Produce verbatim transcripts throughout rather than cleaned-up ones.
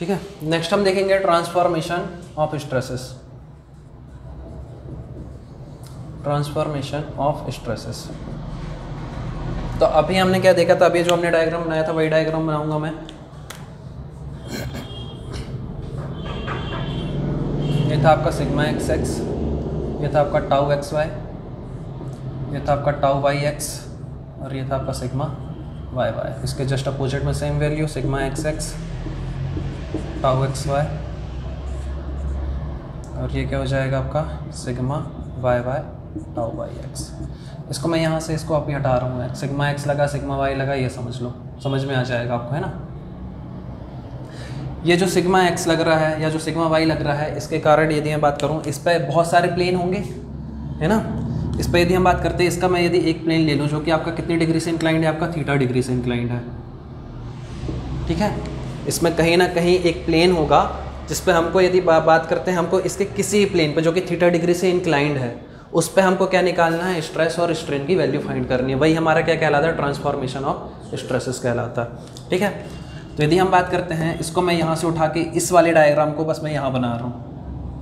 ठीक है। नेक्स्ट हम देखेंगे transformation of stresses, transformation of stresses. तो अभी हमने क्या देखा था, अभी जो हमने डायग्राम बनाया था वही डायग्राम बनाऊंगा मैं। ये था आपका सिग्मा एक्स एक्स, ये था आपका टाउ एक्स वाई, ये था आपका टाउ वाई एक्स, और ये था आपका सिग्मा वाई वाई। इसके जस्ट अपोजिट में same value sigma X X, tau x Y, और ये क्या हो जाएगा आपका sigma Y Y tau Y X. इसको मैं यहाँ से इसको अभी हटा रहा हूँ, सिग्मा एक्स लगा सिग्मा वाई लगा, ये समझ लो, समझ में आ जाएगा आपको, है ना। ये जो सिग्मा एक्स लग रहा है या जो सिग्मा वाई लग रहा है, इसके कारण यदि मैं बात करूँ, इस पर बहुत सारे प्लेन होंगे, है ना। इस पर यदि हम बात करते हैं, इसका मैं यदि एक प्लेन ले लूँ जो कि आपका कितनी डिग्री से इंक्लाइंड है, आपका थीटा डिग्री से इंक्लाइंड है, ठीक है। इसमें कहीं ना कहीं एक प्लेन होगा जिस पे हमको यदि बा, बात करते हैं, हमको इसके किसी प्लेन पे जो कि थीटा डिग्री से इंक्लाइंड है, उस पे हमको क्या निकालना है, स्ट्रेस और स्ट्रेन की वैल्यू फाइंड करनी है। वही हमारा क्या कहलाता है, ट्रांसफॉर्मेशन ऑफ स्ट्रेसेस कहलाता है, ठीक है। तो यदि हम बात करते हैं, इसको मैं यहाँ से उठा के इस वाले डायग्राम को बस मैं यहाँ बना रहा हूँ।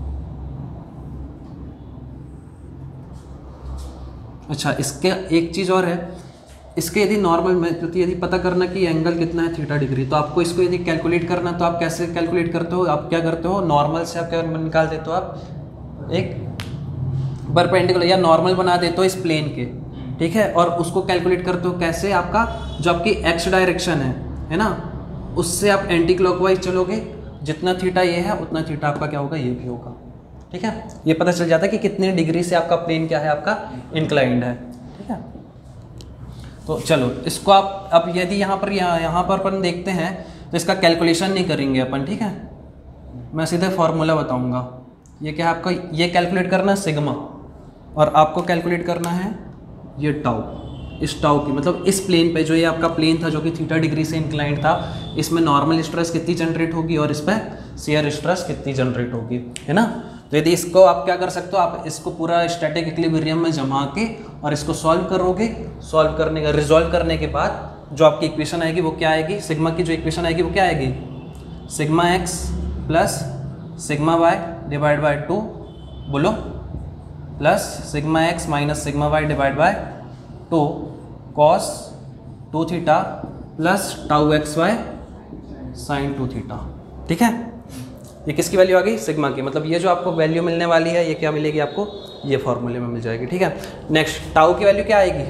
अच्छा, इसके एक चीज़ और है, इसके यदि नॉर्मल में तो यदि पता करना कि एंगल कितना है थीटा डिग्री, तो आपको इसको यदि कैलकुलेट करना, तो आप कैसे कैलकुलेट करते हो, आप क्या करते हो, नॉर्मल से आप क्या निकाल देते हो, आप एक परपेंडिकुलर या नॉर्मल बना देते हो इस प्लेन के, ठीक है। और उसको कैलकुलेट करते हो कैसे, आपका जो आपकी एक्स डायरेक्शन है है ना, उससे आप एंटी क्लॉकवाइज चलोगे, जितना थीटा ये है उतना थीटा आपका क्या होगा, ये भी होगा, ठीक है। ये पता चल जाता है कि कितने डिग्री से आपका प्लेन क्या है, आपका इंक्लाइंड है, ठीक है। तो चलो इसको आप अब यदि यहाँ पर यहाँ यहाँ पर अपन देखते हैं, तो इसका कैलकुलेशन नहीं करेंगे अपन, ठीक है। मैं सीधे फॉर्मूला बताऊँगा। ये क्या है आपका, ये कैलकुलेट करना है सिग्मा, और आपको कैलकुलेट करना है ये टाउ, इस टाउ की, मतलब इस प्लेन पे जो ये आपका प्लेन था जो कि थीटा डिग्री से इंक्लाइंड था, इसमें नॉर्मल स्ट्रेस कितनी जनरेट होगी और इस पर शियर स्ट्रेस कितनी जनरेट होगी, है ना। तो यदि इसको आप क्या कर सकते हो, आप इसको पूरा स्टैटिक इक्विलिब्रियम में जमा के और इसको सॉल्व करोगे, सॉल्व करने का रिजॉल्व करने के बाद जो आपकी इक्वेशन आएगी वो क्या आएगी, सिग्मा की जो इक्वेशन आएगी वो क्या आएगी, sigma x plus sigma Y divide by two, बोलो, plus sigma x minus sigma Y divide by two cos two theta plus tau x Y sine two theta, ठीक है। ये किसकी वैल्यू आ गई, सिग्मा की, मतलब ये जो आपको वैल्यू मिलने वाली है ये क्या मिलेगी आपको, ये फॉर्मूले में मिल जाएगी, ठीक है। नेक्स्ट टाउ की वैल्यू क्या आएगी,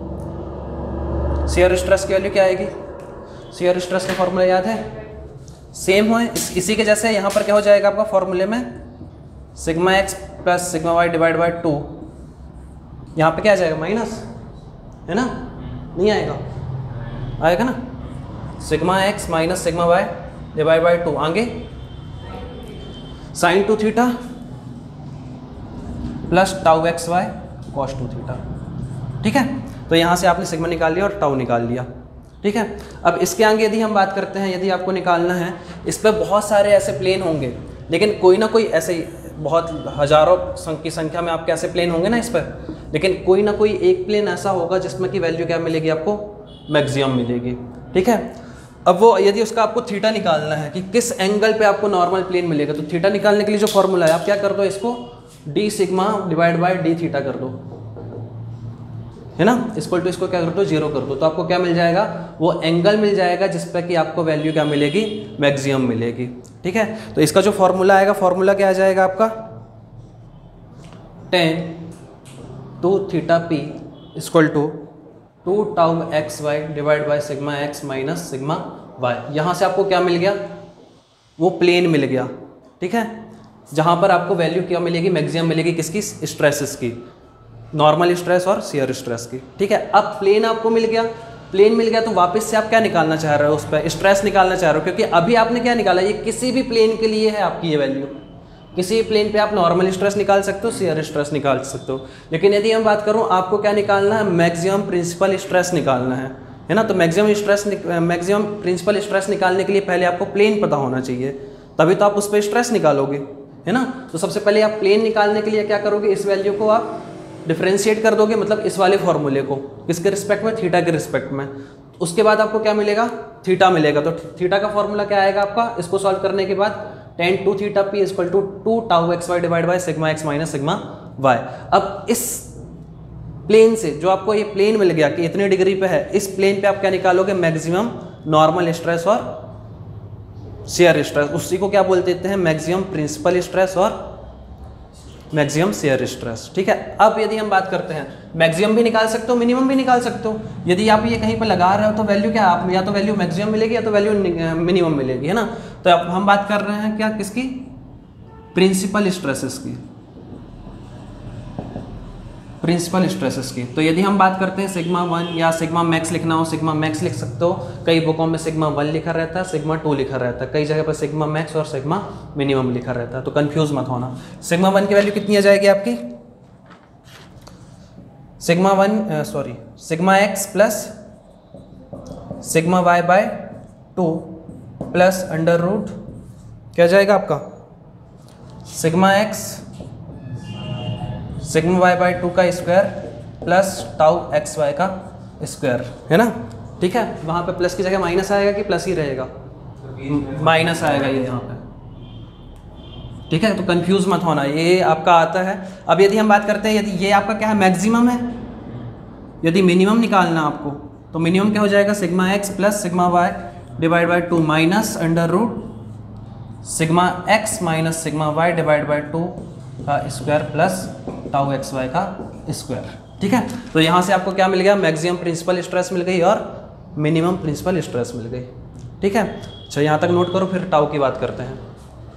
शियर स्ट्रेस की वैल्यू क्या आएगी, शियर स्ट्रेस का फॉर्मूला याद है, सेम है इस, इसी के जैसे यहाँ पर क्या हो जाएगा आपका फॉर्मूले में, sigma x plus sigma Y divide by two, यहाँ पे क्या आ जाएगा माइनस, है ना, नहीं आएगा, आएगा ना, sigma x minus sigma Y divide by two, आगे sine two theta plus tau x Y cos two theta, ठीक है। तो यहाँ से आपने सिग्मा निकाल लिया और टाउ निकाल लिया, ठीक है। अब इसके आगे यदि हम बात करते हैं, यदि आपको निकालना है, इस पर बहुत सारे ऐसे प्लेन होंगे, लेकिन कोई ना कोई ऐसे बहुत हजारों की संख्या में आपके ऐसे प्लेन होंगे ना इस पर, लेकिन कोई ना कोई एक प्लेन ऐसा होगा जिसमें की वैल्यू क्या मिलेगी आपको, मैक्सिमम मिलेगी, ठीक है। अब वो यदि उसका आपको थीटा निकालना है कि किस एंगल पे आपको नॉर्मल प्लेन मिलेगा, तो थीटा निकालने के लिए जो फॉर्मूला है, आप क्या कर दो, इसको D sigma divide by D theta कर दो, है ना, इक्वल टू इसको क्या कर दो, जीरो कर दो, तो आपको क्या मिल जाएगा, वो एंगल मिल जाएगा जिस पर कि आपको वैल्यू क्या मिलेगी, मैक्सिमम मिलेगी, ठीक है। तो इसका जो फॉर्मूला आएगा, फॉर्मूला क्या आ जाएगा आपका, tan two theta P equal to two tau x Y divide by sigma x minus sigma Y. यहाँ से आपको क्या मिल गया, वो प्लेन मिल गया, ठीक है, जहाँ पर आपको वैल्यू क्या मिलेगी, मैक्सिमम मिलेगी किसकी, स्ट्रेसेस की, नॉर्मल स्ट्रेस और शियर स्ट्रेस की, ठीक है। अब प्लेन आपको मिल गया, प्लेन मिल गया तो वापस से आप क्या निकालना चाह रहे हो, उस पर स्ट्रेस निकालना चाह रहे हो, क्योंकि अभी आपने क्या निकाला, ये किसी भी प्लेन के लिए है आपकी ये वैल्यू, किसी प्लेन पे आप नॉर्मल स्ट्रेस निकाल सकते हो, शियर स्ट्रेस निकाल सकते हो, लेकिन यदि हम बात करूँ आपको क्या निकालना है, मैक्सिमम प्रिंसिपल स्ट्रेस निकालना है, है ना। तो maximum stress maximum principal stress निकालने के लिए पहले आपको प्लेन पता होना चाहिए, तभी तो आप उस पर स्ट्रेस निकालोगे, है ना। तो सबसे पहले आप प्लेन निकालने के लिए क्या करोगे, इस वैल्यू को आप डिफ्रेंशिएट कर दोगे, मतलब इस वाले फॉर्मूले को किसके रिस्पेक्ट में, थीटा के रिस्पेक्ट में। उसके बाद आपको क्या मिलेगा, थीटा मिलेगा। तो थीटा का फॉर्मूला क्या आएगा आपका, इसको सॉल्व करने के बाद tan two theta P is equal to two tau x Y divide by sigma x minus sigma Y. अब इस प्लेन से जो आपको ये प्लेन मिल गया कि इतने डिग्री पे है, इस प्लेन पे आप क्या निकालोगे, मैक्सिमम नॉर्मल स्ट्रेस और शेयर स्ट्रेस। उसी को क्या बोल देते हैं, मैक्सिमम प्रिंसिपल स्ट्रेस और मैक्सिमम शेयर स्ट्रेस। ठीक है, अब यदि हम बात करते हैं, मैक्सिमम भी निकाल सकते हो, मिनिमम भी निकाल सकते हो। यदि आप ये कहीं पर लगा रहे हो तो वैल्यू क्या, आप या तो वैल्यू मैक्सिमम मिलेगी या तो वैल्यू मिनिमम मिलेगी, है ना। तो अब हम बात कर रहे हैं क्या, किसकी, प्रिंसिपल स्ट्रेसेस की, प्रिंसिपल स्ट्रेसेस की। तो यदि हम बात करते हैं सिग्मा वन या सिग्मा मैक्स लिखना हो, सिग्मा मैक्स लिख सकते हो। कई बुकों में सिग्मा वन लिखा रहता है, सिग्मा टू लिखा रहता है, कई जगह पर सिग्मा मैक्स और सिग्मा मिनिमम लिखा रहता है, तो कंफ्यूज मत होना। सिग्मा वन की वैल्यू कितनी आ जाएगी आपकी, sigma one sorry sigma x plus sigma Y by two plus under root क्या जाएगा आपका, sigma X sigma Y by two का square plus tau x Y का स्क्वायर, है ना। ठीक है, वहाँ पे प्लस की जगह माइनस आएगा कि प्लस ही रहेगा, माइनस आएगा ये यहाँ पे। ठीक है, तो कंफ्यूज मत होना, ये आपका आता है। अब यदि हम बात करते हैं, यदि ये आपका क्या है, मैक्सिमम है, यदि मिनिमम निकालना आपको तो मिनिमम क्या हो जाएगा, sigma x plus sigma Y divide by two minus under root sigma x minus sigma Y divide by two का square plus tau x Y का स्क्वायर। ठीक है, तो यहाँ से आपको क्या मिल गया, मैक्सिमम प्रिंसिपल स्ट्रेस मिल गई और मिनिमम प्रिंसिपल स्ट्रेस मिल गई। ठीक है, अच्छा यहाँ तक नोट करो, फिर टाउ की बात करते हैं।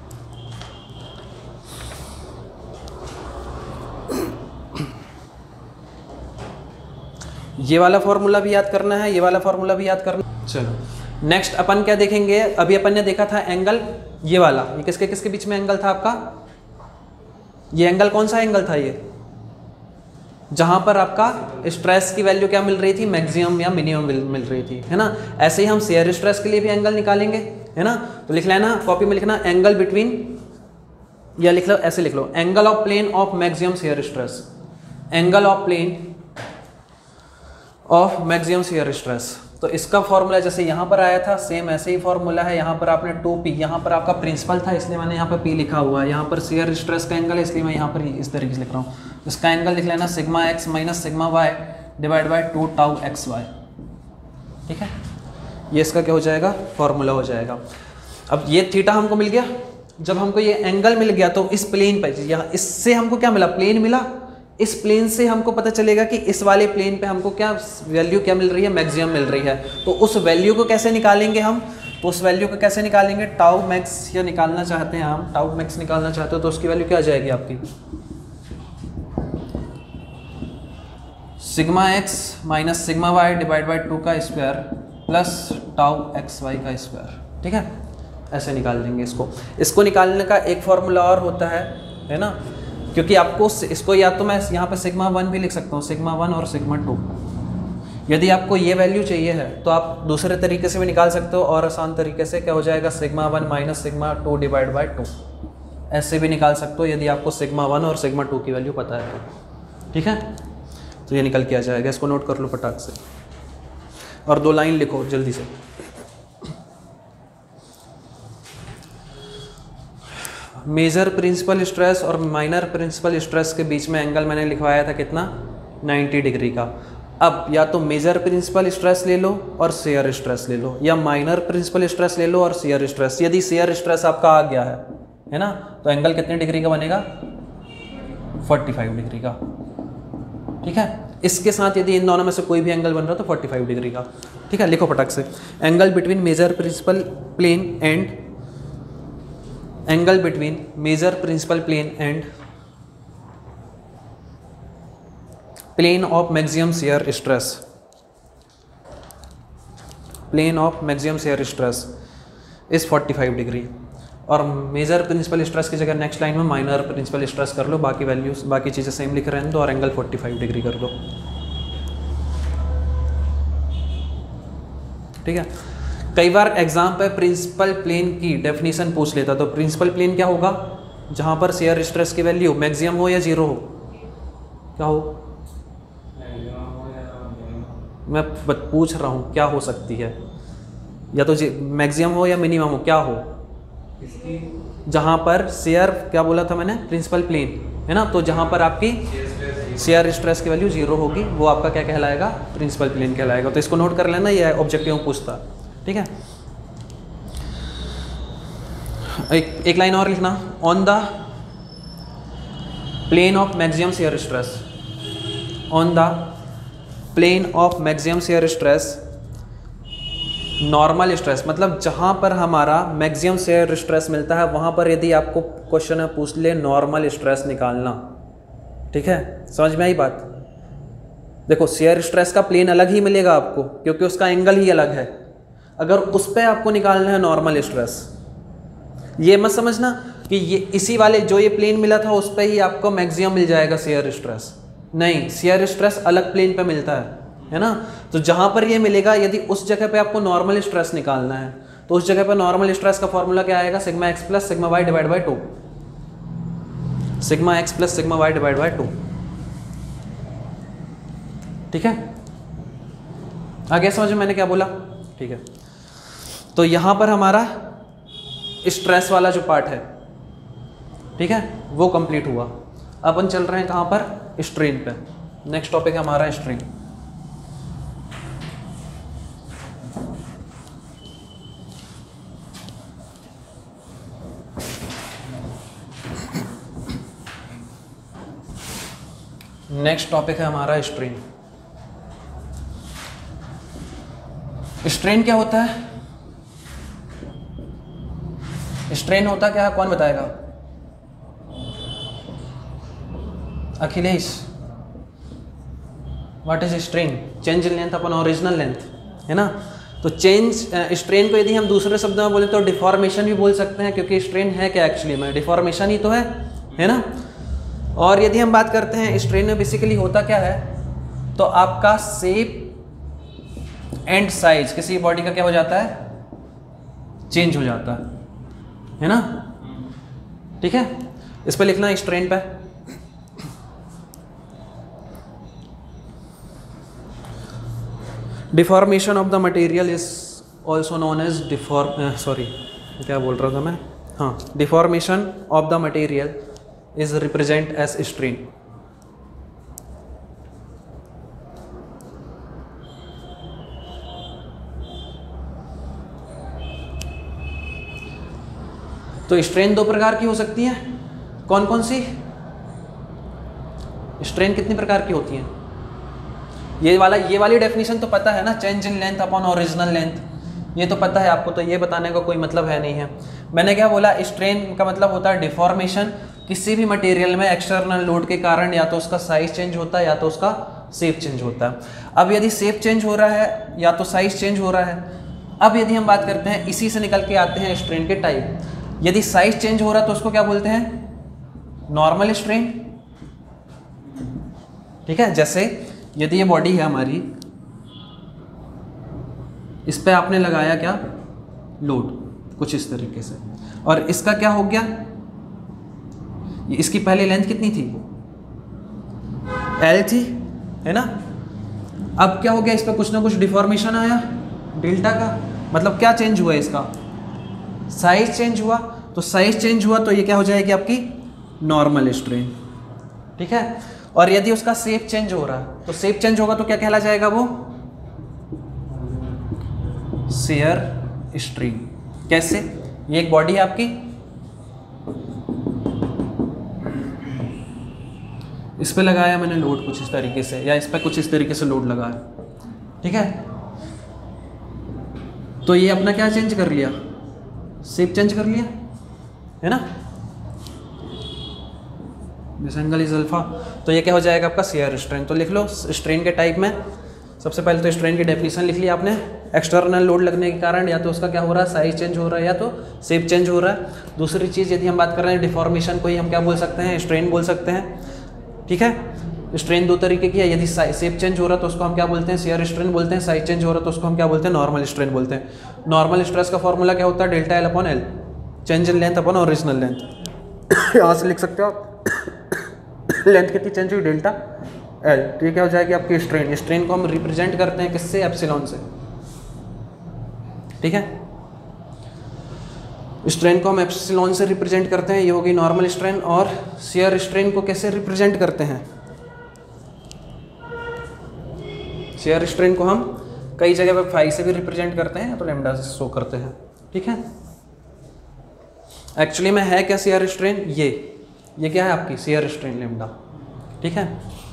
ये वाला फॉर्मूला भी याद करना है, ये वाला फॉर्मूला भी याद करना। चलो नेक्स्ट अपन क्या देखेंगे, अभी अपन ने देखा था एंगल ये वाला, ये किसके किसके बीच में एंगल था आपका, ये एंगल कौन सा एंगल था, ये जहां पर आपका स्ट्रेस की वैल्यू क्या मिल रही थी, मैक्सिमम या मिनिमम मिल, मिल रही थी, है ना। ऐसे ही हम शेयर स्ट्रेस के लिए भी एंगल निकालेंगे, है ना। तो लिख लेना कॉपी में, लिखना एंगल बिटवीन, या लिख लो ऐसे लिख लो, angle of plane of maximum shear stress, angle of plane of maximum shear stress. तो इसका फॉर्मूला जैसे यहाँ पर आया था, सेम ऐसे ही फॉर्मूला है। यहाँ पर आपने टू पी, यहाँ पर आपका प्रिंसिपल था इसलिए मैंने यहाँ पर पी लिखा हुआ है, यहाँ पर शेयर स्ट्रेस का एंगल है इसलिए मैं यहाँ पर इस तरीके से लिख रहा हूँ। इसका एंगल लिख लेना sigma x minus sigma Y divide by two tau x Y. ठीक है, ये इसका क्या हो जाएगा, फॉर्मूला हो जाएगा। अब ये थीटा हमको मिल गया, जब हमको ये एंगल मिल गया तो इस प्लेन पर, यहाँ इससे हमको क्या मिला, प्लेन मिला। इस प्लेन से हमको पता चलेगा कि इस वाले प्लेन पे हमको क्या वैल्यू क्या मिल रही है, मैक्सिमम मिल रही है। तो उस वैल्यू को कैसे निकालेंगे हम, तो उस वैल्यू को कैसे निकालेंगे, टाउ मैक्स या निकालना चाहते हैं हम, टाउ मैक्स निकालना चाहते हो तो उसकी वैल्यू क्या आ जाएगी आपकी, sigma x minus sigma Y divide by two का square plus tau x Y का स्क्वायर। ठीक है, ऐसे निकाल देंगे इसको। इसको निकालने का एक फॉर्मूला और होता है, है ना, क्योंकि आपको इसको या तो मैं यहाँ पे सिग्मा वन भी लिख सकता हूँ, सिग्मा वन और सिग्मा टू। यदि आपको ये वैल्यू चाहिए है तो आप दूसरे तरीके से भी निकाल सकते हो, और आसान तरीके से क्या हो जाएगा, sigma one minus sigma two divide by two, ऐसे भी निकाल सकते हो यदि आपको सिग्मा वन और सिग्मा टू की वैल्यू पता है। ठीक है, तो ये निकल के आ जाएगा, इसको नोट कर लो फटाक से, और दो लाइन लिखो जल्दी से। मेजर प्रिंसिपल स्ट्रेस और माइनर प्रिंसिपल स्ट्रेस के बीच में एंगल मैंने लिखवाया था कितना, नाइन्टी डिग्री का। अब या तो मेजर प्रिंसिपल स्ट्रेस ले लो और शेयर स्ट्रेस ले लो, या माइनर प्रिंसिपल स्ट्रेस ले लो और शेयर स्ट्रेस। यदि शेयर स्ट्रेस आपका आ गया है है ना, तो एंगल कितने डिग्री का बनेगा, पैंतालीस डिग्री का। ठीक है, इसके साथ यदि इन दोनों में से कोई भी एंगल बन रहा है तो पैंतालीस डिग्री का। ठीक है, लिखो फटाक से, angle between major principal plane and angle between major principal plane and plane of maximum shear stress, plane of maximum shear stress is पैंतालीस डिग्री। और मेजर प्रिंसिपल स्ट्रेस की जगह नेक्स्ट लाइन में माइनर प्रिंसिपल स्ट्रेस कर लो, बाकी values बाकी चीज़ें सेम लिख रहे हैं तो, और एंगल पैंतालीस डिग्री कर दो। ठीक है, कई बार एग्जाम पे प्रिंसिपल प्लेन की डेफिनेशन पूछ लेता, तो प्रिंसिपल प्लेन क्या होगा, जहां पर शेयर स्ट्रेस की वैल्यू मैक्सिमम हो या जीरो हो, क्या हो, मैं पूछ रहा हूं क्या हो सकती है, या तो मैक्सिमम हो या मिनिमम हो, क्या हो, जहाँ पर शेयर, क्या बोला था मैंने, प्रिंसिपल प्लेन है ना, तो जहाँ पर आपकी शेयर स्ट्रेस की वैल्यू जीरो होगी वो आपका क्या कहलाएगा, प्रिंसिपल प्लेन कहलाएगा। तो इसको नोट कर लेना, ये ऑब्जेक्टिव में पूछता, ठीक है। एक एक लाइन और लिखना, on the plane of maximum shear stress, on the plane of maximum shear stress normal stress, मतलब जहाँ पर हमारा मैक्सिमम शेयर स्ट्रेस मिलता है वहाँ पर यदि आपको क्वेश्चन है पूछ ले नॉर्मल स्ट्रेस निकालना, ठीक है, समझ में आई बात। देखो शेयर स्ट्रेस का प्लेन अलग ही मिलेगा आपको क्योंकि उसका एंगल ही अलग है, अगर उस पर आपको निकालना है नॉर्मल स्ट्रेस, ये मत समझना कि ये इसी वाले जो ये प्लेन मिला था उस पर ही आपको मैक्सिमम मिल जाएगा शेयर स्ट्रेस, नहीं, शेयर स्ट्रेस अलग प्लेन पे मिलता है, है ना। तो जहाँ पर ये मिलेगा यदि उस जगह पे आपको नॉर्मल स्ट्रेस निकालना है तो उस जगह पर नॉर्मल स्ट्रेस का फॉर्मूला क्या आएगा, sigma x plus sigma Y divide by two, sigma x plus sigma Y divide by two, ठीक है। आगे समझ में मैंने क्या बोला, ठीक है। तो यहां पर हमारा स्ट्रेस वाला जो पार्ट है, ठीक है, वो कंप्लीट हुआ। अपन चल रहे हैं कहां पर, स्ट्रेन पे। नेक्स्ट टॉपिक है हमारा स्ट्रेन। नेक्स्ट टॉपिक है हमारा स्ट्रेन। स्ट्रेन क्या होता है, स्ट्रेन होता क्या है, कौन बताएगा, Akhilesh. What is strain, change in length upon original length, है ना। तो चेंज स्ट्रेन को यदि हम दूसरे शब्दों में बोले तो डिफॉर्मेशन भी बोल सकते हैं, क्योंकि स्ट्रेन है क्या एक्चुअली में, डिफॉर्मेशन ही तो है, है ना। और यदि हम बात करते हैं स्ट्रेन में बेसिकली होता क्या है, तो आपका शेप एंड साइज किसी बॉडी का क्या हो जाता है, चेंज हो जाता है, है ना, ठीक है। इस पर लिखना स्ट्रेन पे, deformation of the material is also known as deform sorry क्या बोल रहा था मैं, हाँ, deformation of the material is represent as strain। तो स्ट्रेन दो प्रकार की हो सकती है, कौन कौन सी, स्ट्रेन कितनी प्रकार की होती हैं, ये वाला ये वाली डेफिनेशन तो पता है ना, change in length upon original length, ये तो पता है आपको, तो ये बताने का कोई मतलब है नहीं है। मैंने क्या बोला, स्ट्रेन का मतलब होता है डिफॉर्मेशन, किसी भी मटेरियल में एक्सटर्नल लोड के कारण या तो उसका साइज चेंज होता है या तो उसका शेप चेंज होता है। अब यदि शेप चेंज हो रहा है या तो साइज चेंज हो रहा है, अब यदि हम बात करते हैं इसी से निकल के आते हैं स्ट्रेन के टाइप। यदि साइज चेंज हो रहा है तो उसको क्या बोलते हैं, नॉर्मल स्ट्रेन, ठीक है। जैसे यदि ये बॉडी है हमारी, इस पे आपने लगाया क्या, लोड, कुछ इस तरीके से, और इसका क्या हो गया, इसकी पहले लेंथ कितनी थी, एल थी, है ना। अब क्या हो गया, इस पर कुछ ना कुछ डिफॉर्मेशन आया डेल्टा का, मतलब क्या चेंज हुआ, इसका साइज चेंज हुआ, तो साइज चेंज हुआ तो ये क्या हो जाएगी आपकी नॉर्मल स्ट्रेन, ठीक है। और यदि उसका शेप चेंज हो रहा है तो शेप चेंज होगा तो क्या कहला जाएगा, वो शेयर स्ट्रेन। कैसे, ये एक बॉडी है आपकी, इस पे लगाया मैंने लोड कुछ इस तरीके से, या इस पे कुछ इस तरीके से लोड लगाया, ठीक है। तो ये अपना क्या चेंज कर लिया, शेप चेंज कर लिया, है ना, दिस एंगल इज अल्फा, तो ये क्या हो जाएगा आपका शेयर स्ट्रेन। तो लिख लो स्ट्रेन के टाइप में, सबसे पहले तो स्ट्रेन की डेफिनेशन लिख लिया आपने, एक्सटर्नल लोड लगने के कारण या तो उसका क्या हो रहा है, साइज चेंज हो रहा है या तो शेप चेंज हो रहा है। दूसरी चीज़ यदि हम बात कर रहे हैं डिफॉर्मेशन को ही हम क्या बोल सकते हैं, स्ट्रेन बोल सकते हैं, ठीक है। स्ट्रेन दो तरीके की है, यदि शेप चेंज हो रहा है तो उसको हम क्या बोलते हैं, शेयर स्ट्रेन बोलते हैं, साइज चेंज हो रहा है तो उसको हम क्या बोलते हैं, नॉर्मल स्ट्रेन बोलते हैं। नॉर्मल स्ट्रेस का फॉर्मूला क्या होता है, delta l upon l, change in length upon original length. यहाँ से लिख सकते हो आप लेंथ कितनी चेंज हुई, डेल्टा एल, तो ये क्या हो जाएगी आपकी स्ट्रेन। स्ट्रेन को हम रिप्रेजेंट करते हैं किससे, एप्सिलॉन से। ठीक है। स्ट्रेन को हम एप्सिलॉन से रिप्रेजेंट करते हैं, ये होगी नॉर्मल स्ट्रेन। और शियर स्ट्रेन को कैसे रिप्रेजेंट करते हैं? शियर स्ट्रेन को हम कई जगह पे फाई से भी रिप्रेजेंट करते हैं तो लैम्डा से शो करते हैं, ठीक है। एक्चुअली में है क्या शियर स्ट्रेन? ये ये क्या है आपकी शियर स्ट्रेन लैम्डा, ठीक है।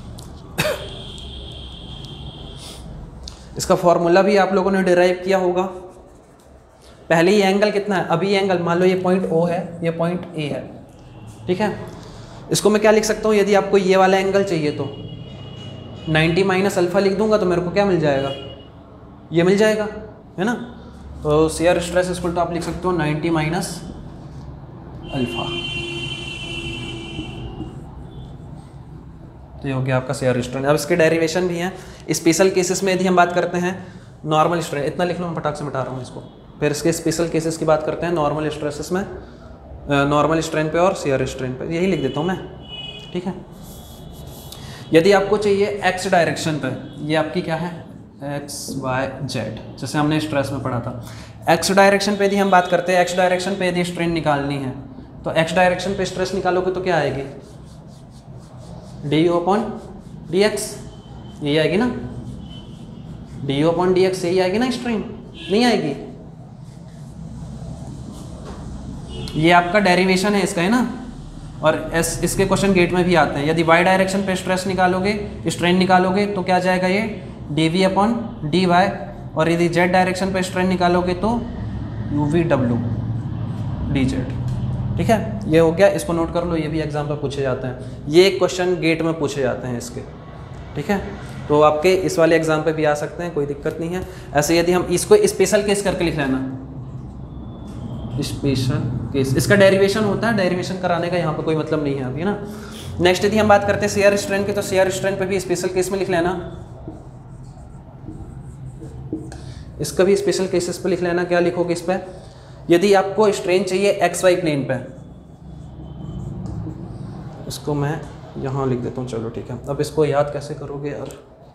इसका फॉर्मूला भी आप लोगों ने डिराइव किया होगा। पहले ये एंगल कितना है? अभी ये एंगल मान लो ये पॉइंट ओ है, ये पॉइंट ए है, ठीक है। इसको मैं क्या लिख सकता हूँ? यदि आपको ये वाला एंगल चाहिए तो नाइन्टी माइनस अल्फा लिख दूंगा तो मेरे को क्या मिल जाएगा? ये मिल जाएगा, है ना। तो शियर स्ट्रेस इक्वल टू आप लिख सकते हो नाइन्टी माइनस अल्फा। तो ये हो गया आपका शियर स्ट्रेन। अब इसके डेरिवेशन भी हैं। स्पेशल केसेस में यदि हम बात करते हैं नॉर्मल स्ट्रेन, इतना लिख लो, मैं फटाक से मिटा रहा हूँ इसको। फिर इसके स्पेशल केसेस की बात करते हैं नॉर्मल स्ट्रेसेस में, नॉर्मल स्ट्रेन पे और शियर स्ट्रेन पे, यही लिख देता हूँ मैं, ठीक है। यदि आपको चाहिए एक्स डायरेक्शन पे, ये आपकी क्या है? एक्स वाई जेड, जैसे हमने स्ट्रेस में पढ़ा था। एक्स डायरेक्शन पे यदि हम बात करते हैं, एक्स डायरेक्शन पे यदि स्ट्रेन निकालनी है तो एक्स डायरेक्शन पे स्ट्रेस निकालोगे तो क्या आएगी? D u upon d x, यही आएगी ना। D u upon d x यही आएगी ना स्ट्रेन, नहीं आएगी? ये आपका डेरिवेशन है इसका, है ना। और एस इसके क्वेश्चन गेट में भी आते हैं। यदि वाई डायरेक्शन पे स्ट्रेस निकालोगे, स्ट्रेन निकालोगे तो क्या जाएगा? ये d v upon d y. और यदि जेड डायरेक्शन पे स्ट्रेन निकालोगे तो यू वी डब्ल्यू डी जेड, ठीक है। ये हो गया, इसको नोट कर लो, ये भी एग्जाम पर पूछे जाते हैं। ये क्वेश्चन गेट में पूछे जाते हैं इसके, ठीक है। तो आपके इस वाले एग्जाम पे भी आ सकते हैं, कोई दिक्कत नहीं है। ऐसे यदि हम इसको स्पेशल केस करके लिख लेना, स्पेशल केस, इसका डेरिवेशन होता है, डेरिवेशन कराने का यहाँ पे कोई मतलब नहीं है अभी, ना। नेक्स्ट यदि हम बात करते हैं शेयर स्ट्रेन की, तो शेयर स्ट्रेन पे भी स्पेशल केस में लिख लेना, इसका भी स्पेशल केसेस पे लिख लेना। क्या लिखोगे इस पे? यदि आपको स्ट्रेन चाहिए एक्स वाई प्लेन पे, इसको मैं यहाँ लिख देता हूँ, चलो ठीक है। अब इसको याद कैसे करोगे यार?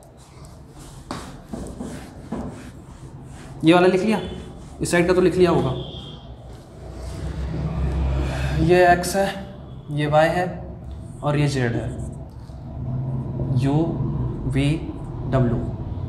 ये वाला लिख लिया, इस साइड का तो लिख लिया होगा। ये x है, ये y है और ये z है, u v w।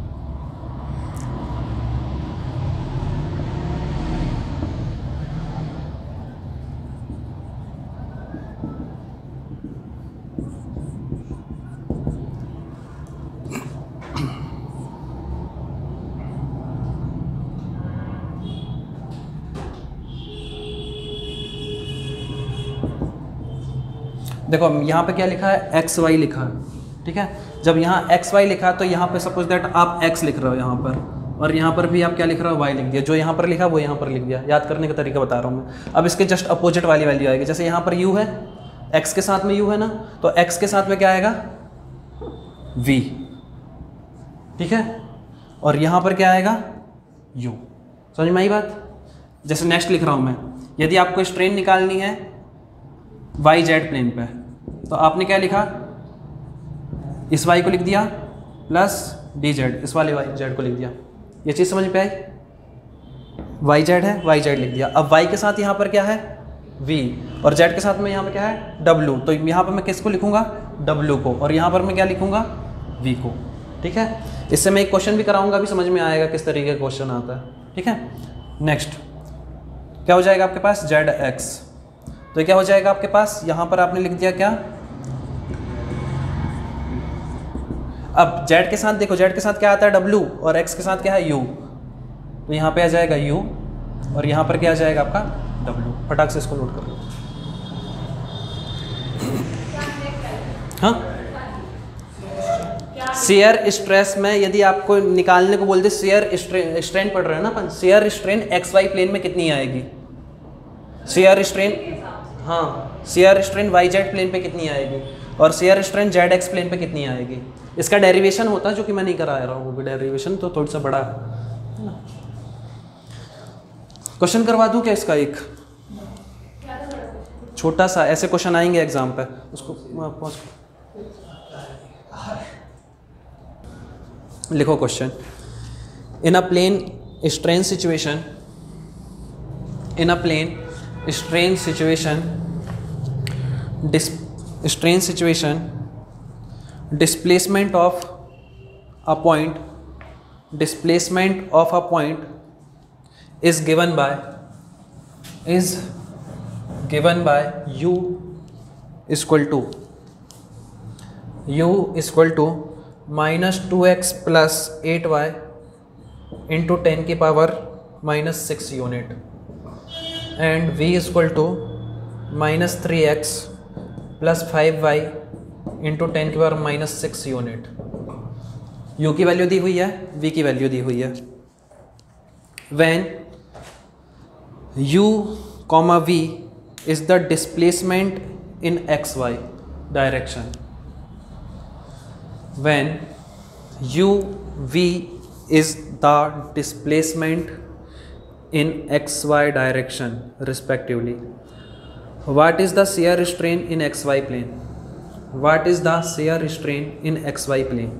देखो यहाँ पे क्या लिखा है? एक्स वाई लिखा है, ठीक है। जब यहाँ एक्स वाई लिखा है तो यहाँ पे सपोज दैट आप एक्स लिख रहे हो यहाँ पर, और यहाँ पर भी आप क्या लिख रहे हो? वाई लिख दिया। जो यहाँ पर लिखा वो यहाँ पर लिख दिया। याद करने का तरीका बता रहा हूँ मैं। अब इसके जस्ट अपोजिट वाली वैल्यू आएगी। जैसे यहाँ पर u है, x के साथ में u है ना, तो x के साथ में क्या आएगा? v, ठीक है। और यहाँ पर क्या आएगा? u। समझ में आई बात? जैसे नेक्स्ट लिख रहा हूँ मैं, यदि आपको स्ट्रेन निकालनी है वाई जेड प्लेन पे, तो आपने क्या लिखा? इस y को लिख दिया प्लस डी जेड, इस वाले वाई जेड को लिख दिया। ये चीज़ समझ पे आई? वाई जेड है, वाई जेड लिख दिया। अब y के साथ यहाँ पर क्या है? v, और z के साथ में यहाँ पर क्या है? w। तो यहाँ पर मैं किसको लिखूंगा? w को, और यहाँ पर मैं क्या लिखूंगा? v को, ठीक है। इससे मैं एक क्वेश्चन भी कराऊंगा, भी समझ में आएगा किस तरीके का क्वेश्चन आता है, ठीक है। नेक्स्ट क्या हो जाएगा आपके पास? Z x. तो क्या हो जाएगा आपके पास? यहाँ पर आपने लिख दिया क्या? अब z के साथ देखो, z के साथ क्या आता है? w, और x के साथ क्या है? u। तो यहाँ पे आ जाएगा u, और यहाँ पर क्या आ जाएगा आपका? w। फटाक से इसको नोट कर लो। हाँ, शेयर स्ट्रेस में यदि आपको निकालने को बोलते, शेयर स्ट्रेन पढ़ रहे हैं ना अपन, shear strain x y plane में कितनी आएगी? शेयर स्ट्रेन, हाँ, shear strain y z plane पे कितनी आएगी, और shear strain z x plane पे कितनी आएगी? इसका डेरिवेशन होता है, जो कि मैं नहीं करा रहा हूँ, डेरिवेशन तो थोड़ा सा बड़ा है ना। क्वेश्चन करवा दूँ क्या इसका? एक छोटा सा, ऐसे क्वेश्चन आएंगे एग्जाम पे, उसको लिखो। Question, in a plane strain situation in a plane, strain situation, dis, strain situation, displacement of a point, displacement of a point is given by, is given by u is equal to, u is equal to minus two x plus eight y into ten की power minus six unit and v is equal to minus three x plus five y into ten की power minus six unit. u की value दी हुई है, v की value दी हुई है। when u comma v is the displacement in xy direction, when u v is the displacement in xy direction respectively, what is the shear strain in xy plane, what is the shear strain in xy plane?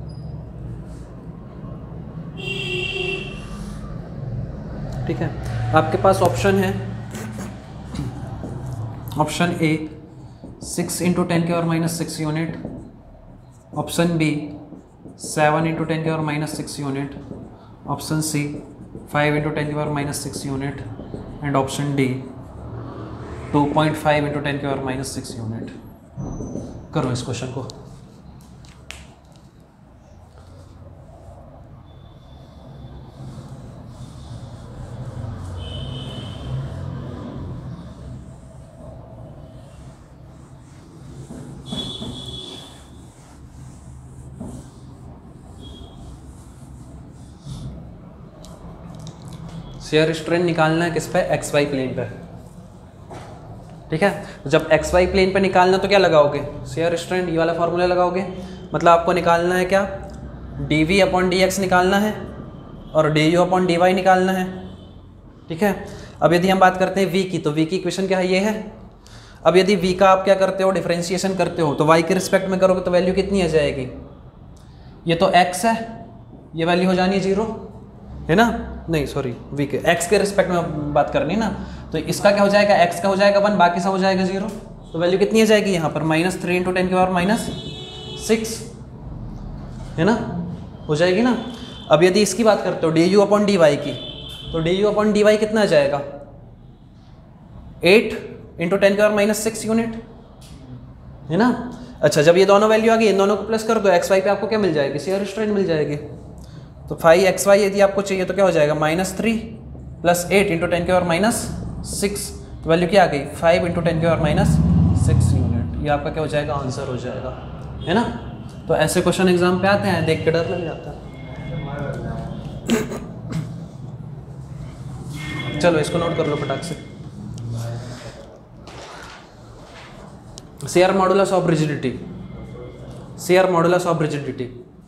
ठीक है, आपके पास option है, option A six into ten के और minus six unit, option B seven into ten के और minus six unit, option C five into ten के और minus six unit and option D two point five into ten के और minus six unit. करो इस क्वेश्चन को। Shear strain निकालना है किस पे, एक्स वाई प्लेन पे। ठीक है, जब एक्स वाई प्लेन पे निकालना तो क्या लगाओगे, शेयर स्ट्रेन, ये वाला फॉर्मूला लगाओगे। मतलब आपको निकालना है क्या, d v upon d x निकालना है और d u upon d y निकालना है। ठीक है, अब यदि हम बात करते हैं वी की, तो वी की इक्वेशन क्या है, ये है। अब यदि वी का आप क्या करते हो, डिफरेंशिएशन करते हो, तो वाई के रिस्पेक्ट में करोगे तो वैल्यू कितनी आ जाएगी, ये तो एक्स है, ये वैल्यू हो जानी है जीरो, है ना, नहीं सॉरी वी के एक्स के रिस्पेक्ट में बात करनी है ना, तो इसका क्या हो जाएगा, एक्स का हो जाएगा वन, बाकी सब हो जाएगा जीरो। तो वैल्यू कितनी आ जाएगी यहाँ पर, माइनस थ्री इंटू टेन की पावर माइनस सिक्स, है ना, हो जाएगी ना। अब यदि इसकी बात करते हो d u upon d y की, तो d u upon d y कितना आ जाएगा, एट इंटू टेन की पावर माइनस सिक्स यूनिट, है ना। अच्छा, जब ये दोनों वैल्यू आ गई, इन दोनों को प्लस कर दो, एक्स वाई पे आपको क्या मिल जाएगी, शेयर स्ट्रेन मिल जाएगी। तो फाइव एक्स वाई यदि आपको चाहिए तो क्या हो जाएगा, minus three plus eight into ten के और माइनस सिक्स, तो वैल्यू क्या आ गई, फाइव इंटू टेन के और माइनस सिक्स यूनिट। ये आपका क्या हो जाएगा, आंसर हो जाएगा, है ना। तो ऐसे क्वेश्चन एग्जाम पे आते हैं, देख के डर लग जाता है। चलो इसको नोट कर लो फटाक से। Shear modulus of rigidity, shear modulus of rigidity,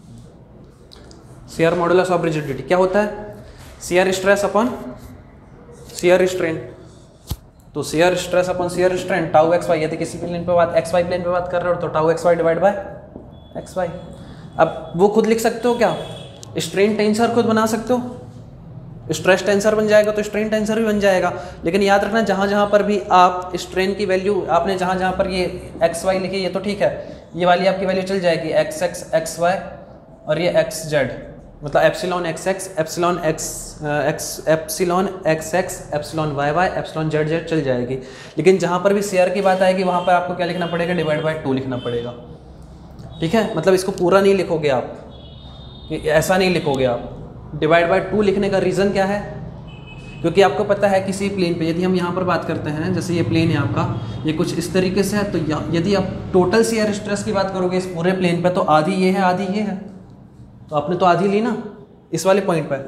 shear modulus of rigidity क्या होता है, shear stress upon shear strain. तो shear stress upon shear strain tau x y, यदि किसी प्लेन पे बात, एक्स वाई प्लेन पे बात कर रहे हो तो tau x Y divide by x y. अब वो खुद लिख सकते हो क्या, स्ट्रेन टेंसर खुद बना सकते हो, स्ट्रेस टेंसर बन जाएगा तो स्ट्रेन टेंसर भी बन जाएगा। लेकिन याद रखना, जहाँ जहाँ पर भी आप स्ट्रेन की वैल्यू आपने जहाँ जहाँ पर ये एक्स वाई लिखी, ये तो ठीक है, ये वाली आपकी वैल्यू चल जाएगी एक्स एक्स एक्स वाई और ये एक्स जेड, मतलब epsilon x x epsilon x x epsilon x x epsilon y y epsilon z z चल जाएगी। लेकिन जहाँ पर भी शेयर की बात आएगी वहाँ पर आपको क्या लिखना पड़ेगा, डिवाइड बाय टू लिखना पड़ेगा। ठीक है, मतलब इसको पूरा नहीं लिखोगे आप, ऐसा नहीं लिखोगे आप। डिवाइड बाय टू लिखने का रीज़न क्या है, क्योंकि आपको पता है किसी प्लेन पे यदि हम यहाँ पर बात करते हैं, जैसे ये प्लेन है आपका, ये कुछ इस तरीके से है, तो यदि आप टोटल शेयर स्ट्रेस की बात करोगे इस पूरे प्लेन पे, तो आधी ये है आधी ये है, तो आपने तो आधी ली ना इस वाले पॉइंट पर,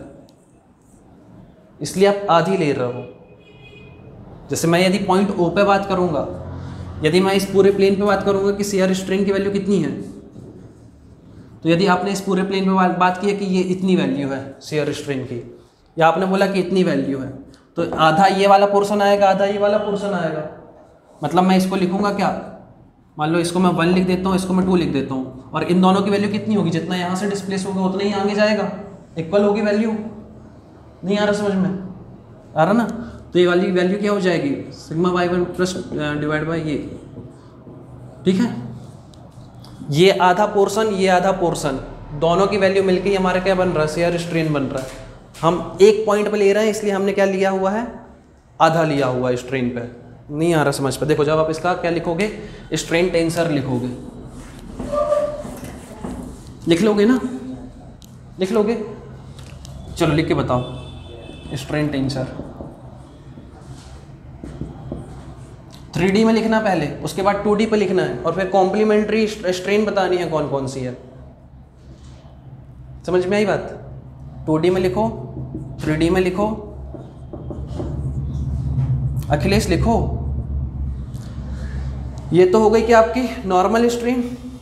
इसलिए आप आधी ले रहे हो। जैसे मैं यदि पॉइंट ओ पे बात करूँगा, यदि मैं इस पूरे प्लेन पे बात करूँगा कि शेयर स्ट्रेन की वैल्यू कितनी है, तो यदि आपने इस पूरे प्लेन पे बात की है कि ये इतनी वैल्यू है शेयर स्ट्रेन की, या आपने बोला कि इतनी वैल्यू है, तो आधा ये वाला पोर्शन आएगा, आधा ये वाला पोर्शन आएगा। मतलब मैं इसको लिखूंगा क्या, मान लो इसको मैं वन लिख देता हूँ, इसको मैं टू लिख देता हूँ, और इन दोनों की वैल्यू कितनी होगी, जितना यहाँ से डिस्प्लेस होगा उतना ही आगे जाएगा, इक्वल होगी वैल्यू। नहीं आ रहा समझ में, आ रहा ना। तो ये वाली वैल्यू क्या हो जाएगी, sigma y one plus divide by ये, ठीक है। ये आधा पोर्शन, ये आधा पोर्शन, दोनों की वैल्यू मिलके ही हमारा क्या बन रहा है, शेयर स्ट्रेन बन रहा है। हम एक पॉइंट पे ले रहे हैं इसलिए हमने क्या लिया हुआ है, आधा लिया हुआ है स्ट्रेन पे। नहीं आ रहा समझ पे, देखो जब आप इसका क्या लिखोगे, स्ट्रेन टेंसर लिखोगे, लिख लोगे ना, लिख लोगे, चलो लिख के बताओ। स्ट्रेन टेंसर थ्री डी में लिखना पहले, उसके बाद टू डी पे लिखना है, और फिर कॉम्प्लीमेंट्री स्ट्रेन बतानी है कौन कौन सी है। समझ में आई बात? टू डी में लिखो, थ्री डी में लिखो, अखिलेश लिखो। ये तो हो गई कि आपकी नॉर्मल स्ट्रेन,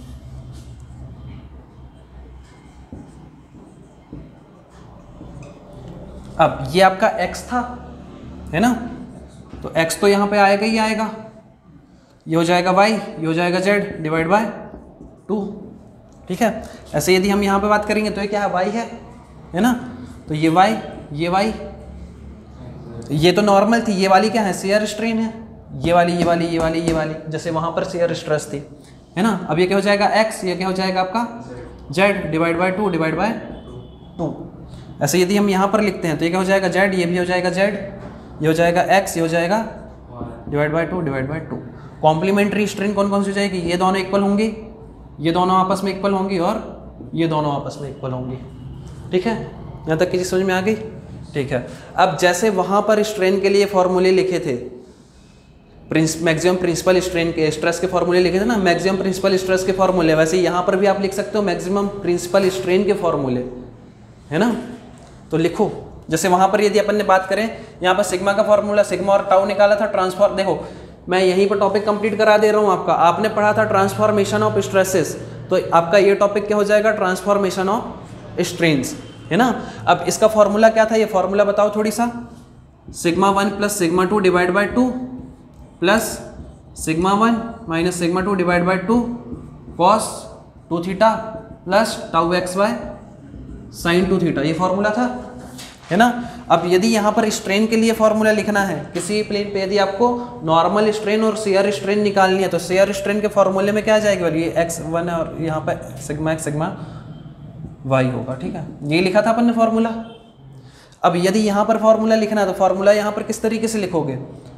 अब ये आपका x था, है ना, तो x तो यहां पे आएगा ही आएगा, ये हो जाएगा y, ये हो जाएगा z डिवाइड बाय टू, ठीक है। ऐसे यदि हम यहाँ पे बात करेंगे तो ये क्या है, y है, है ना, तो ये y, ये y, ये तो नॉर्मल थी, ये वाली क्या है, शेयर स्ट्रेन है, ये वाली ये वाली ये वाली ये वाली, जैसे वहां पर शेयर स्ट्रेस थी, है ना। अब ये क्या हो जाएगा x, ये क्या हो जाएगा आपका z divide by two divide by two. ऐसे यदि हम यहाँ पर लिखते हैं तो ये क्या हो जाएगा z, ये भी हो जाएगा z, ये हो जाएगा x, ये हो जाएगा divide by two divide by two. Complementary strain कौन कौन सी हो जाएगी, ये दोनों इक्वल होंगी, ये दोनों आपस में इक्वल होंगी, और ये दोनों आपस में इक्वल होंगी, ठीक है। यहाँ तक किसी समझ में आ गई, ठीक है। अब जैसे वहाँ पर स्ट्रेन के लिए फॉर्मूले लिखे थे, प्रिंस मैक्सिमम प्रिंसिपल स्ट्रेन के स्ट्रेस के फॉर्मूले लिखे थे ना, मैक्सिमम प्रिंसिपल स्ट्रेस के फॉर्मूले, वैसे यहाँ पर भी आप लिख सकते हो मैक्सिमम प्रिंसिपल स्ट्रेन के फॉर्मूले, है ना। तो लिखो, जैसे वहाँ पर यदि अपन ने बात करें, यहाँ पर सिग्मा का फॉर्मूला, सिग्मा और टाउ निकाला था, ट्रांसफॉर्म, देखो मैं यहीं पर टॉपिक कंप्लीट करा दे रहा हूँ आपका। आपने पढ़ा था ट्रांसफॉर्मेशन ऑफ स्ट्रेसेस, तो आपका ये टॉपिक क्या हो जाएगा, ट्रांसफॉर्मेशन ऑफ स्ट्रेन्स, है ना। अब इसका फॉर्मूला क्या था, ये फॉर्मूला बताओ थोड़ी सा, sigma one plus sigma two divide by two plus sigma one minus sigma two divide by two cos two theta plus tau x Y sine two theta, ये फॉर्मूला था, है ना। अब यदि यहाँ पर स्ट्रेन के लिए फॉर्मूला लिखना है किसी प्लेन पे, यदि आपको नॉर्मल स्ट्रेन और शेयर स्ट्रेन निकालनी है, तो शेयर स्ट्रेन के फॉर्मूले में क्या आ जाएगी वैल्यू, ये एक्स वन और यहाँ पे सिग्मा एक्स सिग्मा वाई होगा, ठीक है। ये लिखा था अपन ने फॉर्मूला। अब यदि यहाँ पर फॉर्मूला लिखना है तो फॉर्मूला यहाँ पर किस तरीके से लिखोगे,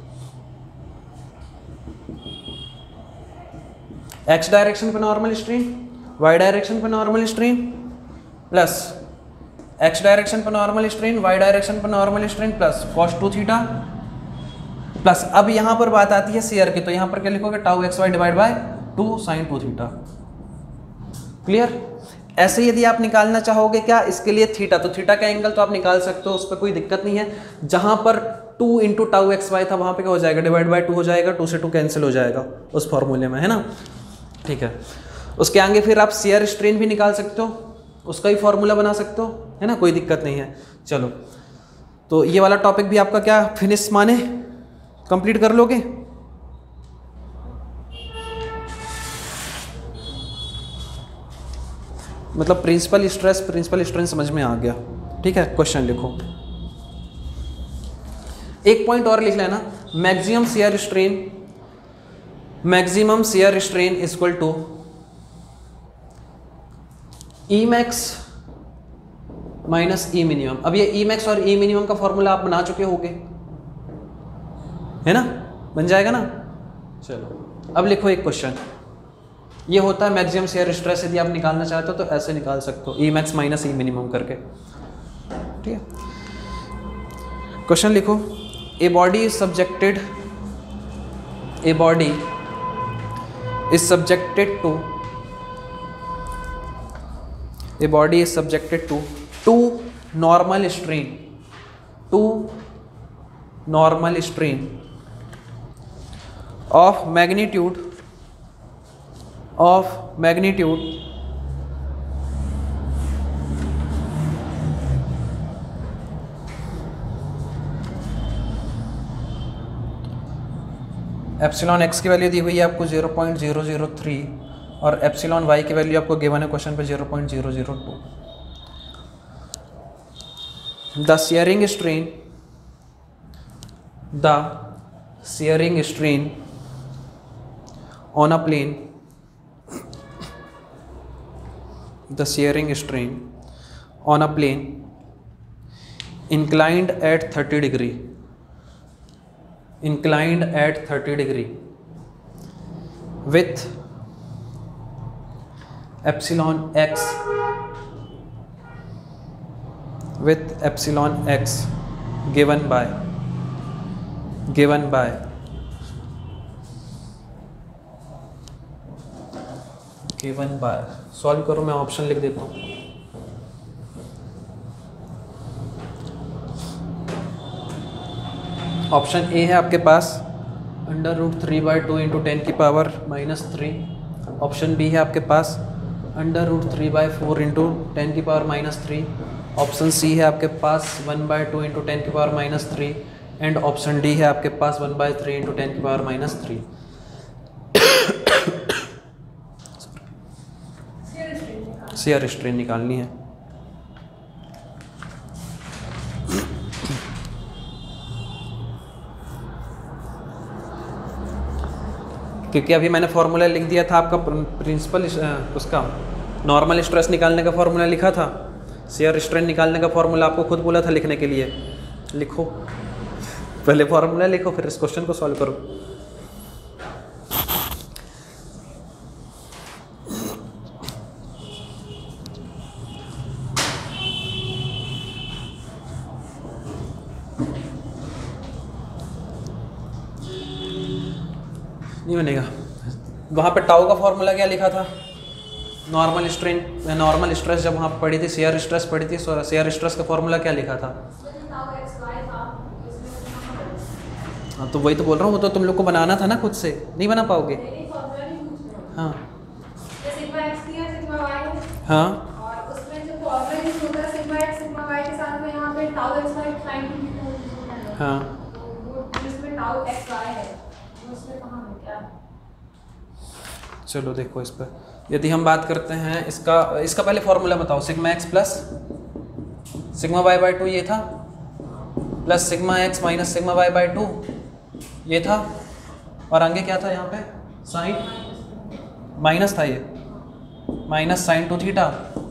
एक्स डायरेक्शन पे नॉर्मल स्ट्रेन, वाई डायरेक्शन पे normal strain plus x direction पर नॉर्मल स्ट्रेन, वाई डायरेक्शन पर normal strain plus cos two theta plus, अब यहाँ पर बात आती है शेयर की, तो यहाँ पर क्या लिखोगे, tau x Y divide by two sine two theta, clear. ऐसे यदि आप निकालना चाहोगे क्या, इसके लिए थीटा, तो थीटा का एंगल तो आप निकाल सकते हो, उस पर कोई दिक्कत नहीं है। जहाँ पर two into tau x y था, वहाँ पे क्या हो जाएगा, डिवाइड बाय टू हो जाएगा, टू से टू कैंसिल हो जाएगा उस फॉर्मूले में, है ना, ठीक है। उसके आगे फिर आप शेयर स्ट्रेन भी निकाल सकते हो, उसका ही फॉर्मूला बना सकते हो, है ना, कोई दिक्कत नहीं है। चलो, तो ये वाला टॉपिक भी आपका क्या फिनिश माने कंप्लीट कर लोगे। मतलब प्रिंसिपल स्ट्रेस प्रिंसिपल स्ट्रेन समझ में आ गया, ठीक है। क्वेश्चन लिखो, एक पॉइंट और लिख लेना, maximum shear strain, maximum shear strain is equal to e max minus e minimum. अब ये ई मैक्स और ई मिनिमम का फॉर्मूला आप बना चुके होगे, है ना, बन जाएगा ना। चलो अब लिखो एक क्वेश्चन, ये होता है मैक्सिमम शेयर स्ट्रेस, यदि आप निकालना चाहते हो तो ऐसे निकाल सकते हो, e max minus e minimum करके, ठीक है। क्वेश्चन लिखो, a body is subjected a body is subjected to A body is subjected to two normal strain, two normal strain of magnitude of magnitude epsilon x की value दी हुई है आपको zero point zero zero three और epsilon y की value आपको given है question पे zero point zero zero two. The shearing strain the shearing strain on a plane the shearing strain on a plane inclined at thirty degree inclined at thirty degree with epsilon x with epsilon x given by given by given by solve करो, मैं option लिख देता हूँ। Option A है आपके पास under root three by two into ten की power minus three. Option B है आपके पास under root three by four into ten की power minus three. Option C है आपके पास one by two into ten की power minus three. And option D है आपके पास one by three into ten की power minus three. Shear strain निकालनी है। क्योंकि अभी मैंने फॉर्मूला लिख दिया था आपका प्रिंसिपल उसका नॉर्मल स्ट्रेस निकालने का फॉर्मूला लिखा था। शेयर स्ट्रेन निकालने का फॉर्मूला आपको खुद बोला था लिखने के लिए। लिखो, पहले फॉर्मूला लिखो फिर इस क्वेश्चन को सॉल्व करो। नहीं बनेगा। वहाँ पे टाउ का फॉर्मूला क्या लिखा था? नॉर्मल स्ट्रेन नॉर्मल स्ट्रेस जब वहाँ पढ़ी थी, शेयर स्ट्रेस पढ़ी थी, शेयर स्ट्रेस का फॉर्मूला क्या लिखा था? हाँ तो वही तो बोल रहा हूँ, वो तो तुम लोग को बनाना था ना, खुद से नहीं बना पाओगे। हाँ हाँ हाँ चलो देखो इस पर, यदि हम बात करते हैं इसका इसका पहले फॉर्मूला बताओ। Sigma x plus sigma Y by two ये था, plus sigma x minus sigma Y by two ये था, और आगे क्या था यहाँ पे? साइन माइनस था, ये माइनस साइन टू थीटा,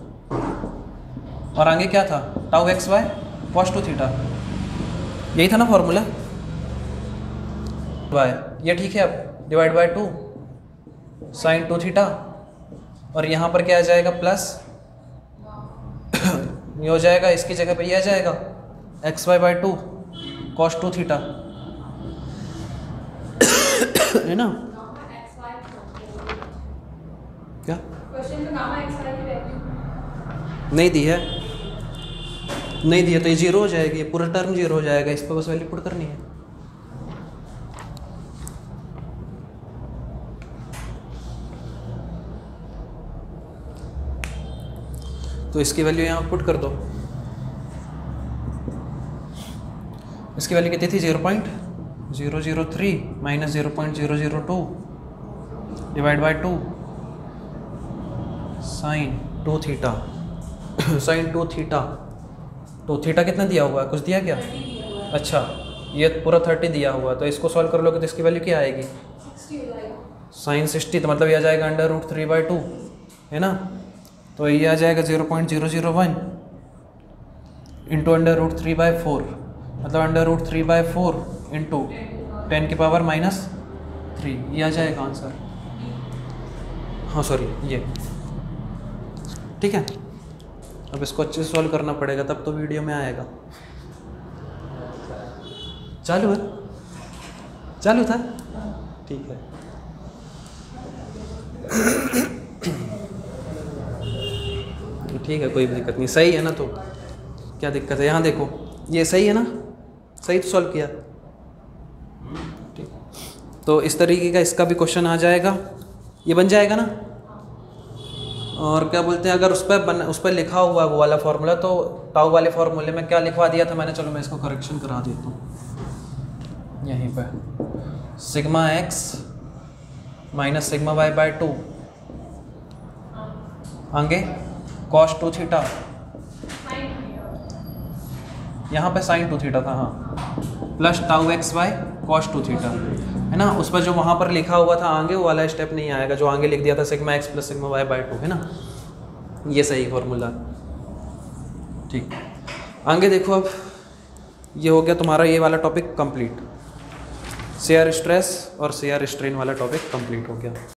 और आगे क्या था? Tau x Y cos two theta. यही था ना फॉर्मूला वाई, ये ठीक है। अब divide by two sine two theta, और यहाँ पर क्या आ जाएगा? प्लस ये हो जाएगा, इसकी जगह पे ये आ जाएगा x y by two cos two theta, है ना? क्या नहीं दी है? नहीं दी है तो ये जीरो हो जाएगी, ये पूरा टर्म जीरो हो जाएगा। इस पर बस वैल्यू पुट करनी है। तो इसकी वैल्यू यहाँ पुट कर दो। इसकी वैल्यू कितनी थी? Zero point zero zero three minus zero point zero zero two divide by two sine two theta sine two theta. तो थीटा कितना दिया हुआ है? कुछ दिया क्या? अच्छा, ये पूरा थर्टी दिया हुआ है, तो इसको सॉल्व कर लोगे तो इसकी वैल्यू क्या आएगी? साइन सिक्सटी, तो मतलब ये आ जाएगा under root three by two, है ना? तो ये आ जाएगा zero point zero zero one into under root three by four, मतलब under root three by four into ten की पावर माइनस थ्री, ये आ जाएगा आंसर। हाँ सॉरी ये, ठीक है। अब इसको अच्छे से सॉल्व करना पड़ेगा, तब तो वीडियो में आएगा। चालू है? चालू था? ठीक है। ठीक है, कोई दिक्कत नहीं, सही है ना? तो क्या दिक्कत है? यहाँ देखो, ये सही है ना? सही तो सॉल्व किया। ठीक, तो इस तरीके का इसका भी क्वेश्चन आ जाएगा, ये बन जाएगा ना? और क्या बोलते हैं, अगर उस पर बन उस पर लिखा हुआ वो वाला फार्मूला, तो टाउ वाले फार्मूले में क्या लिखवा दिया था मैंने? चलो मैं इसको करेक्शन करा देता हूँ यहीं पर। Sigma x minus sigma Y by two, आगे कॉस टू थीटा, यहाँ पे साइन टू थीटा था। हाँ plus tau x Y cos two theta, है ना। उस पर जो वहाँ पर लिखा हुआ था आगे, वो वाला स्टेप नहीं आएगा, जो आगे लिख दिया था sigma x plus sigma Y by two, है ना। ये सही फॉर्मूला, ठीक। आगे देखो, अब ये हो गया तुम्हारा ये वाला टॉपिक कंप्लीट, शेयर स्ट्रेस और शेयर स्ट्रेन वाला टॉपिक कंप्लीट हो गया।